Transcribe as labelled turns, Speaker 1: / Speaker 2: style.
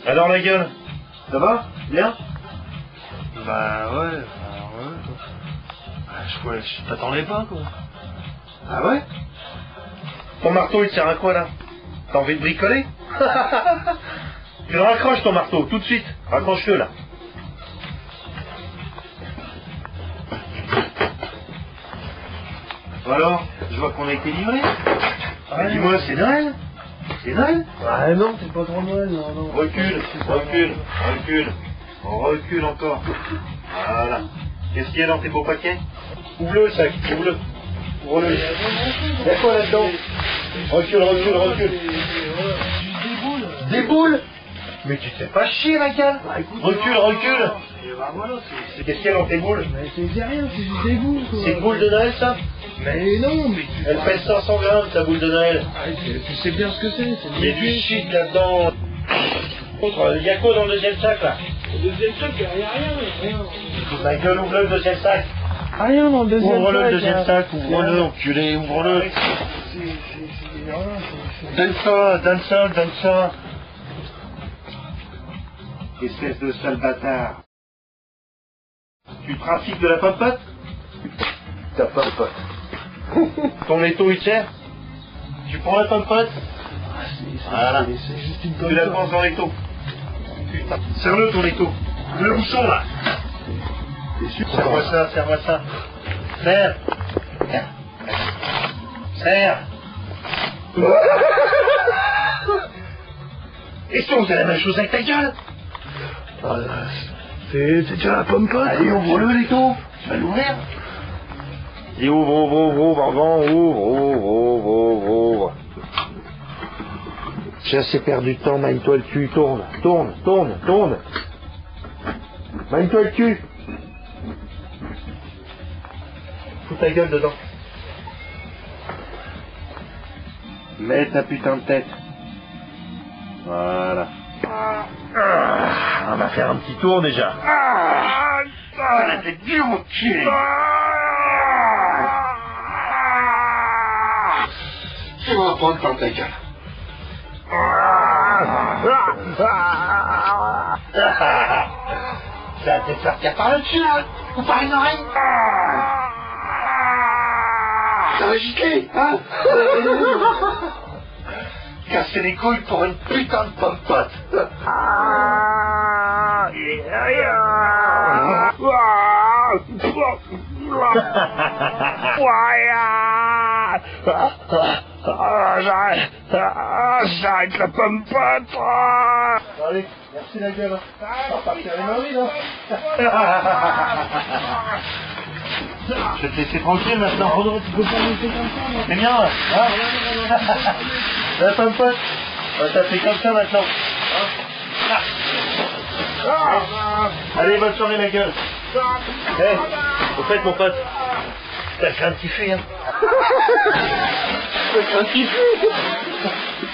Speaker 1: Alors la gueule, ça va? Bien?
Speaker 2: Bah ouais. Je t'attendais pas, quoi.
Speaker 1: Ah ouais? Ton marteau il sert à quoi là? T'as envie de bricoler? Tu le raccroches ton marteau, tout de suite. Raccroche-le là. Alors, je vois qu'on a été livré.
Speaker 2: Ouais.
Speaker 1: Dis-moi, c'est Noël? C'est Noël?
Speaker 2: Ah non, c'est pas trop Noël, non.
Speaker 1: Recule, on recule encore. Voilà. Qu'est-ce qu'il y a dans tes beaux paquets? Ouvre-le le sac, ouvre-le. Ouvre-le. Il y a quoi là-dedans? Recule. Des boules? Mais tu te fais pas chier, la gueule.
Speaker 2: Bah, écoute,
Speaker 1: Recule.
Speaker 2: Bah voilà,
Speaker 1: Qu'est-ce qu'il y a dans tes boules?
Speaker 2: Mais c'est rien, c'est juste des boules, quoi.
Speaker 1: C'est une boule de Noël, ça?
Speaker 2: Mais non, mais
Speaker 1: Elle pèse 500 grammes, ta boule de Noël.
Speaker 2: Ah, tu sais bien ce que c'est.
Speaker 1: Il y a du shit là-dedans. Il y a quoi dans le deuxième sac, là?
Speaker 2: Le deuxième sac, il n'y a rien.
Speaker 1: Ma gueule, ouvre le deuxième sac.
Speaker 2: Rien dans le deuxième sac.
Speaker 1: Ouvre-le le deuxième sac, ouvre-le, enculé, ouvre-le. Donne ça. Espèce de sale bâtard. Tu trafiques de la popote? Ta popote. Ton étau il sert? Tu prends la popote? Voilà.
Speaker 2: C'est juste une
Speaker 1: Tu la penses dans l'étau. Putain. Serre-le ton étau. Le bouchon là. Serre-moi ça. Serre. Et si on faisait la même chose avec ta gueule?
Speaker 2: C'est déjà la pomme pote.
Speaker 1: Allez, ouvre-le l'étau. Tu vas l'ouvrir. Et ouvre, avant, ouvre. J'ai assez perdu de temps, mine-toi le cul, tourne. Mine-toi le cul. Fous ta gueule dedans. Mets ta putain de tête. Voilà. On va faire un petit tour déjà. La tête du mon cul. Tu vas prendre dans ta gueule. Ça va te sortir par le cul, hein, ou par une oreille. Ça va gicler, hein. Casser les couilles pour une putain de pomme-pote.
Speaker 2: J'arrête la pomme pote.
Speaker 1: Allez, merci la gueule. On va partir les mains vides, hein. Je vais te laisser tranquille maintenant.
Speaker 2: Tu peux pas me laisser comme ça, moi.
Speaker 1: C'est bien, hein. La pomme pote. On va taper comme ça maintenant. Allez, bonne journée ma gueule. Hey, au fait mon pote, t'as craint de kiffer, hein. T'as craint de kiffer.